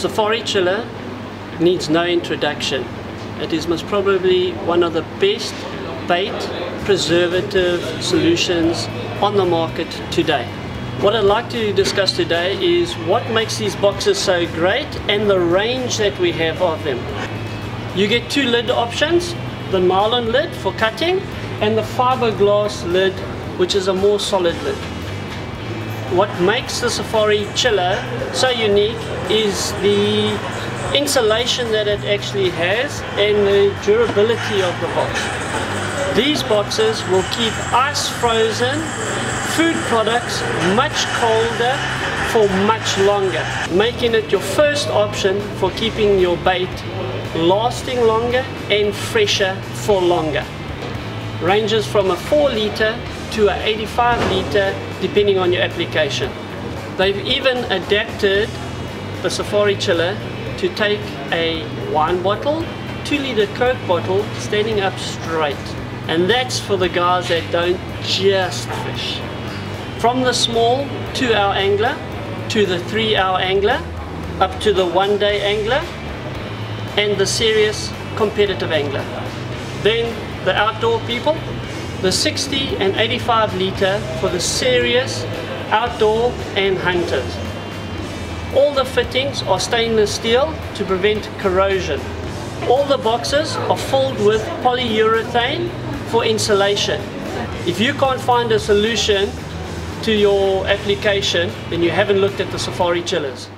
Safari chiller needs no introduction. It is most probably one of the best bait preservative solutions on the market today. What I'd like to discuss today is what makes these boxes so great and the range that we have of them. You get two lid options, the nylon lid for cutting and the fiberglass lid, which is a more solid lid. What makes the Safari chiller so unique is the insulation that it actually has and the durability of the box. These boxes will keep ice frozen food products much colder for much longer, making it your first option for keeping your bait lasting longer and fresher for longer. Ranges from a 4 litre to a 85 litre depending on your application. They've even adapted the Safari chiller to take a wine bottle, 2 litre Coke bottle standing up straight. And that's for the guys that don't just fish. From the small 2-hour angler to the 3-hour angler, up to the 1-day angler and the serious competitive angler. Then the outdoor people, the 60 and 85 litre for the serious outdoor and hunters. All the fittings are stainless steel to prevent corrosion. All the boxes are filled with polyurethane for insulation. If you can't find a solution to your application, then you haven't looked at the Safari chillers.